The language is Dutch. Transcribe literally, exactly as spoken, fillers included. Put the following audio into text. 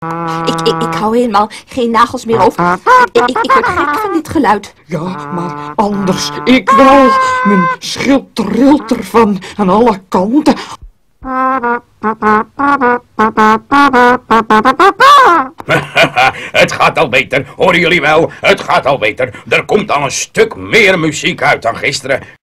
Ik, ik, ik hou helemaal geen nagels meer over. Ik, ik, ik word gek van dit geluid. Ja, maar anders ik wel. Mijn schild trilt ervan aan alle kanten. Het gaat al beter, horen jullie wel? Het gaat al beter. Er komt al een stuk meer muziek uit dan gisteren.